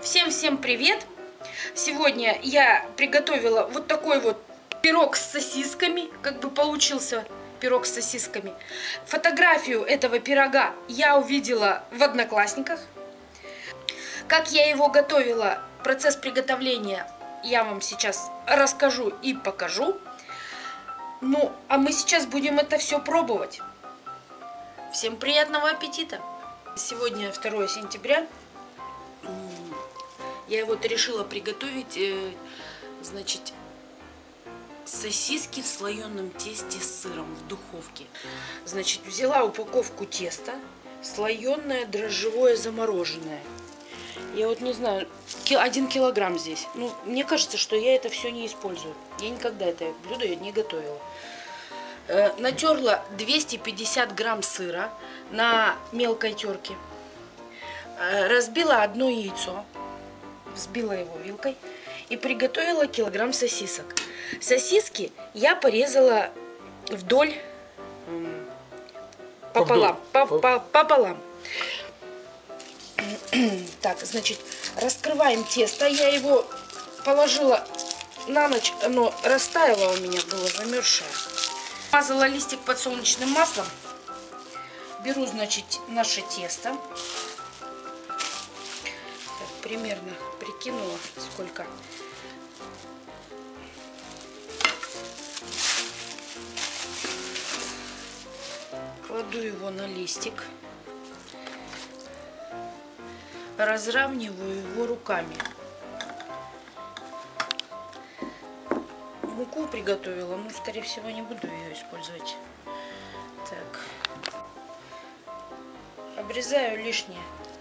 Всем привет! Сегодня я приготовила вот такой вот пирог с сосисками, как бы получился пирог с сосисками. Фотографию этого пирога я увидела в Одноклассниках. Как я его готовила, процесс приготовления я вам сейчас расскажу и покажу. Ну, а мы сейчас будем это все пробовать. Всем приятного аппетита! Сегодня 2 сентября. Я вот решила приготовить, значит, сосиски в слоеном тесте с сыром в духовке. Значит, взяла упаковку теста, слоеное, дрожжевое, замороженное. Я вот не знаю, 1 килограмм здесь. Ну, мне кажется, что я это все не использую. Я никогда это блюдо не готовила. Натерла 250 грамм сыра на мелкой терке. Разбила одно яйцо. Взбила его вилкой и приготовила килограмм сосисок. Сосиски я порезала вдоль пополам. Так, значит, раскрываем тесто. Я его положила на ночь, оно растаяло у меня, было замерзшее. Смазала листик подсолнечным маслом. Беру, значит, наше тесто. Примерно прикинула, сколько. Кладу его на листик. Разравниваю его руками. Муку приготовила, но, скорее всего, не буду ее использовать. Так. Обрезаю лишнее.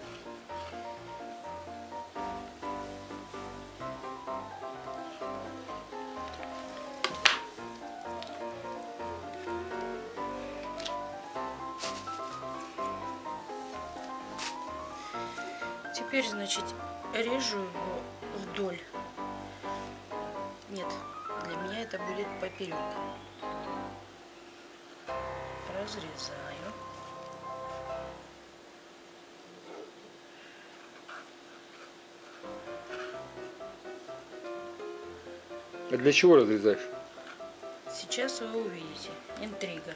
Теперь, значит, режу его вдоль. Нет, для меня это будет поперек. Разрезаю. А для чего разрезаешь? Сейчас вы увидите. Интрига.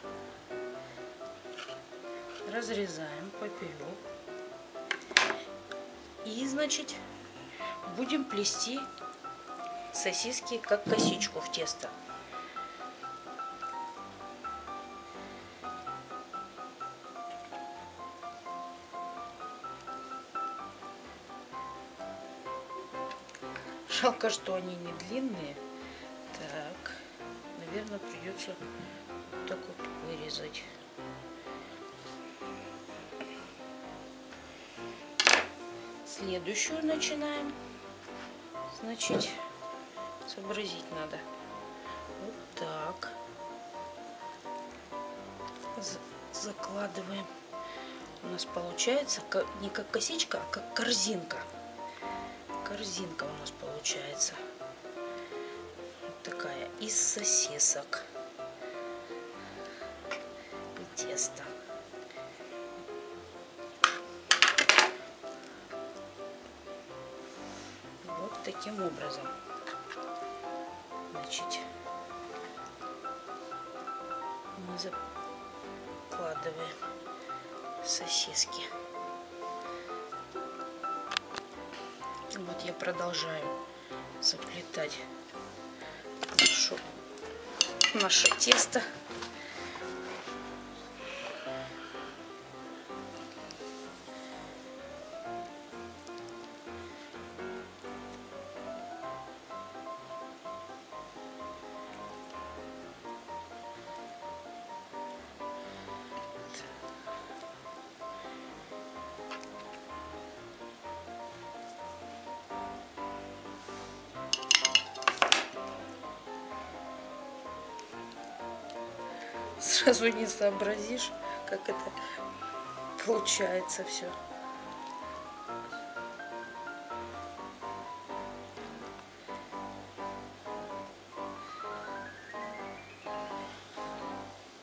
Разрезаем поперек. И, значит, будем плести сосиски как косичку в тесто. Жалко, что они не длинные. Так, наверное, придется вот так вот вырезать. Следующую начинаем. Значит, сообразить надо. Вот так. Закладываем. У нас получается не как косичка, а как корзинка. Корзинка у нас получается. Вот такая из сосисок и теста. Таким образом, значит, мы закладываем сосиски. Вот я продолжаю заплетать наше тесто. Сразу не сообразишь, как это получается все.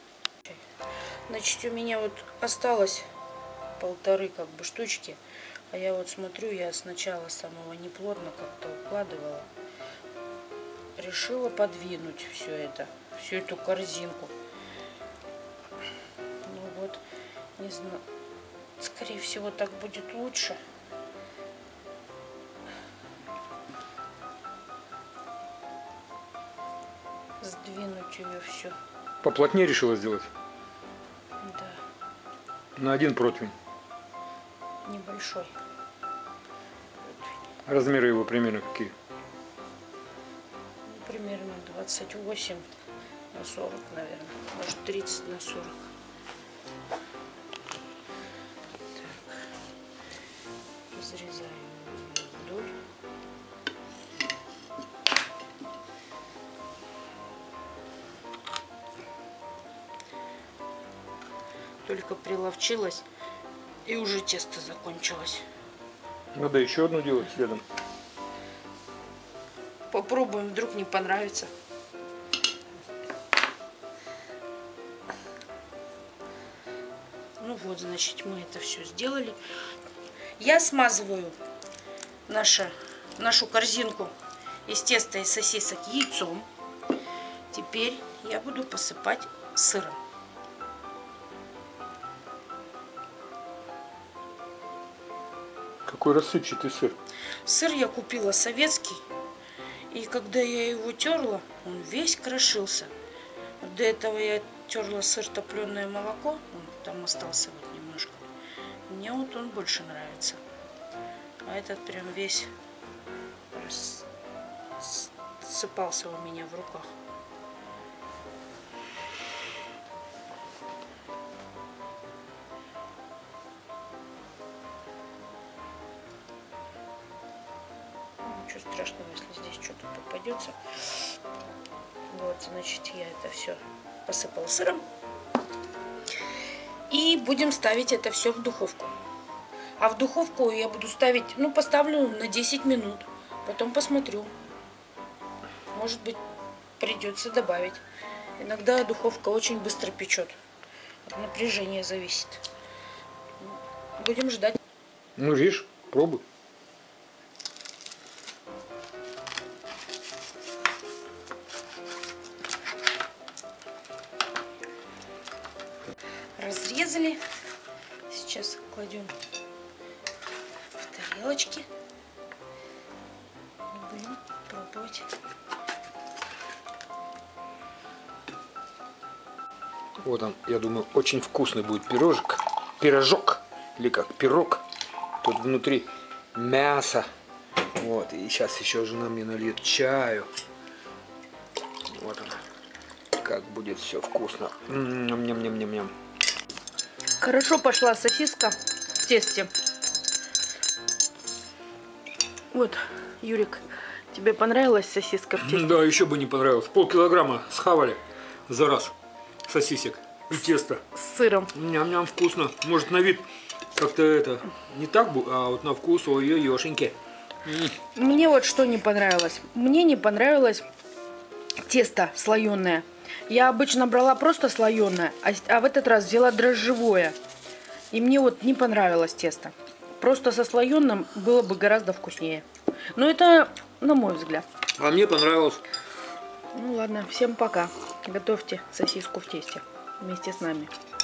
Значит, у меня вот осталось полторы как бы штучки. А я вот смотрю, я сначала самого неплотно как-то укладывала. Решила подвинуть все это, всю эту корзинку. Ну вот, не знаю, скорее всего так будет лучше. Сдвинуть ее все. Поплотнее решила сделать? Да. На один противень. Небольшой. Размеры его примерно какие? Ну, примерно 28 на 40, наверное. Может 30 на 40. Так. Разрезаю ее вдоль. Только приловчилась, и уже тесто закончилось. Надо еще одну делать следом. Попробуем, вдруг не понравится. Ну вот, значит, мы это все сделали. Я смазываю нашу корзинку из теста и сосисок яйцом. Теперь я буду посыпать сыром. Какой рассыпчатый сыр. Сыр я купила советский. И когда я его терла, он весь крошился. Вот до этого я терла сыр топленое молоко. Там остался вот немножко. Мне вот он больше нравится. А этот прям весь рассыпался у меня в руках. Ничего страшного, если здесь что-то попадется. Вот, значит, я это все посыпала сыром. И будем ставить это все в духовку. А в духовку я буду ставить, ну, поставлю на 10 минут. Потом посмотрю. Может быть, придется добавить. Иногда духовка очень быстро печет. От напряжения зависит. Будем ждать. Ну, видишь, пробуй. Разрезали. Сейчас кладем в тарелочки. И будем пробовать. Вот он, я думаю, очень вкусный будет пирожок. Пирожок. Или как, пирог. Тут внутри мясо. Вот, и сейчас еще жена мне нальет чаю. Вот он. Как будет все вкусно. Ням-ням-ням-ням-ням. Хорошо пошла сосиска в тесте. Вот, Юрик, тебе понравилась сосиска в тесте? Да, еще бы не понравилось. Полкилограмма схавали за раз сосисек и теста. С сыром. Ням-ням, вкусно. Может, на вид как-то это не так, а вот на вкус, ой-ой-ешеньки. Мне вот что не понравилось. Мне не понравилось тесто слоеное. Я обычно брала просто слоеное, а в этот раз взяла дрожжевое. И мне вот не понравилось тесто. Просто со слоеным было бы гораздо вкуснее. Но это на мой взгляд. А мне понравилось. Ну ладно, всем пока. Готовьте сосиску в тесте вместе с нами.